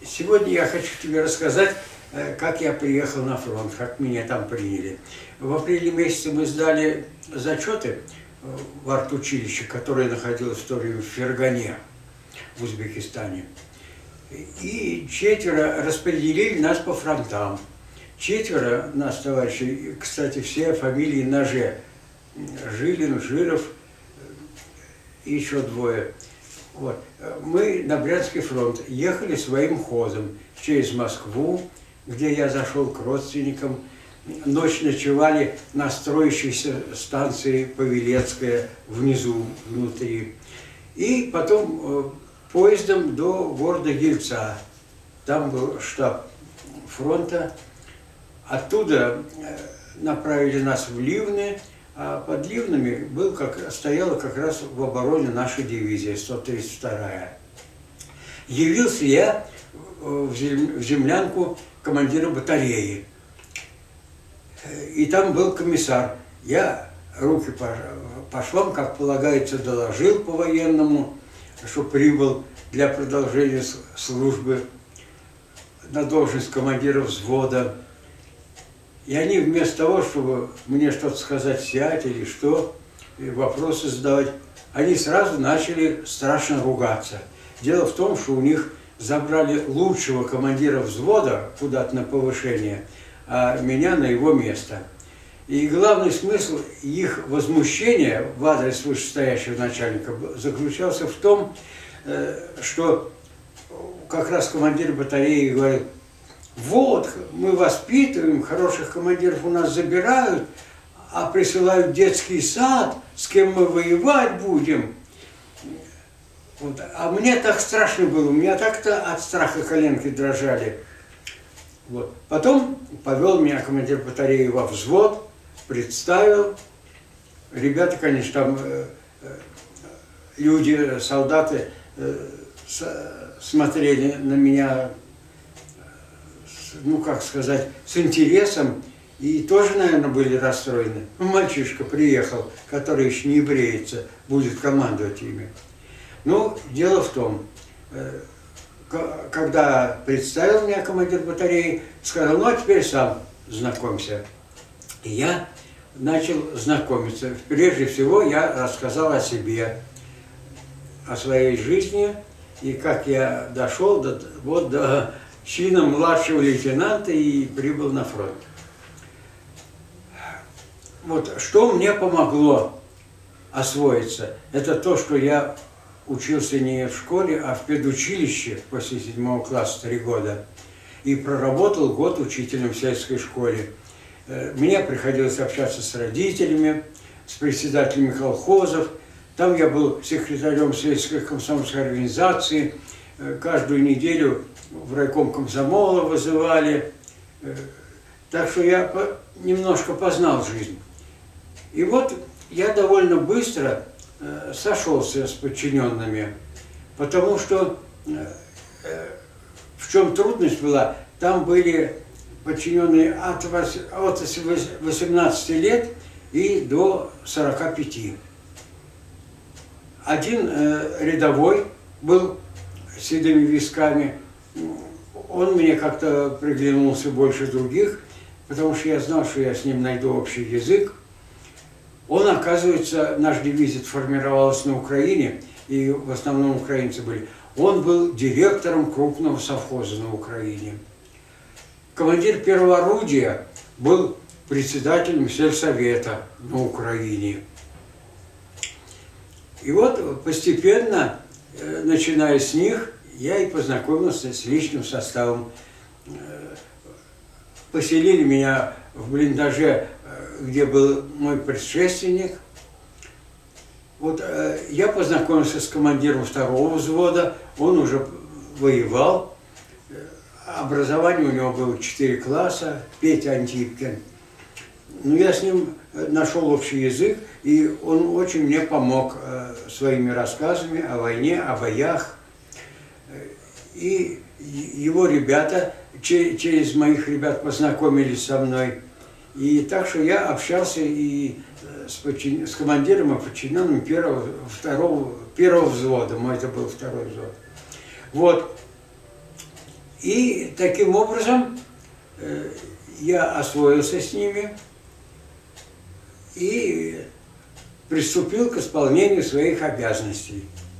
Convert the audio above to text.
Сегодня я хочу тебе рассказать, как я приехал на фронт, как меня там приняли. В апреле месяце мы сдали зачеты в артучилище, которое находилось в то время в Фергане, в Узбекистане. И 4 распределили нас по фронтам. 4 нас, товарищи, кстати, все фамилии на «Ж». Жилин, Жиров и еще 2. Вот. Мы на Брянский фронт ехали своим ходом через Москву, где я зашел к родственникам. Ночь ночевали на строящейся станции Павелецкая внизу, внутри. И потом поездом до города Ельца. Там был штаб фронта. Оттуда направили нас в Ливны. А под Ливнами стояла как раз в обороне наша дивизия, 132-я. Явился я в землянку командира батареи. И там был комиссар. Я руки по швам, как полагается, доложил по-военному, что прибыл для продолжения службы на должность командира взвода. И они вместо того, чтобы мне что-то сказать, сядь или что, вопросы задавать, они сразу начали страшно ругаться. Дело в том, что у них забрали лучшего командира взвода куда-то на повышение, а меня на его место. И главный смысл их возмущения в адрес вышестоящего начальника заключался в том, что как раз командир батареи говорил: вот, мы воспитываем, хороших командиров у нас забирают, а присылают в детский сад, с кем мы воевать будем. Вот. А мне так страшно было, у меня так-то от страха коленки дрожали. Вот. Потом повел меня командир батареи во взвод, представил. Ребята, конечно, там люди, солдаты смотрели на меня, ну, как сказать, с интересом, и тоже, наверное, были расстроены. Мальчишка приехал, который еще не бреется, будет командовать ими. Ну, дело в том, когда представил меня командир батареи, сказал: ну, а теперь сам знакомься. И я начал знакомиться. Прежде всего, я рассказал о себе, о своей жизни, и как я дошел до чина младшего лейтенанта и прибыл на фронт. Вот что мне помогло освоиться, это то, что я учился не в школе, а в педучилище после 7 класса 3 года. И проработал год учителем в сельской школе. Мне приходилось общаться с родителями, с председателями колхозов. Там я был секретарем сельской комсомольской организации. Каждую неделю в райком комсомола вызывали. Так что я немножко познал жизнь. И вот я довольно быстро сошелся с подчиненными, потому что в чем трудность была, там были подчиненные от 18 лет и до 45. Один рядовой был с седыми висками. Он мне как-то приглянулся больше других, потому что я знал, что я с ним найду общий язык. Он, оказывается, наш дивизия формировалась на Украине, и в основном украинцы были. Он был директором крупного совхоза на Украине. Командир первого орудия был председателем сельсовета на Украине. И вот постепенно, начиная с них, я и познакомился с личным составом. Поселили меня в блиндаже, где был мой предшественник. Вот я познакомился с командиром 2-го взвода, он уже воевал. Образование у него было 4 класса, Петя Антипкин. Но я с ним нашел общий язык, и он очень мне помог своими рассказами о войне, о боях. И его ребята через моих ребят познакомились со мной. И так что я общался и с командиром и подчиненным первого взвода. Мой это был 2-й взвод. Вот. И таким образом я освоился с ними и приступил к исполнению своих обязанностей.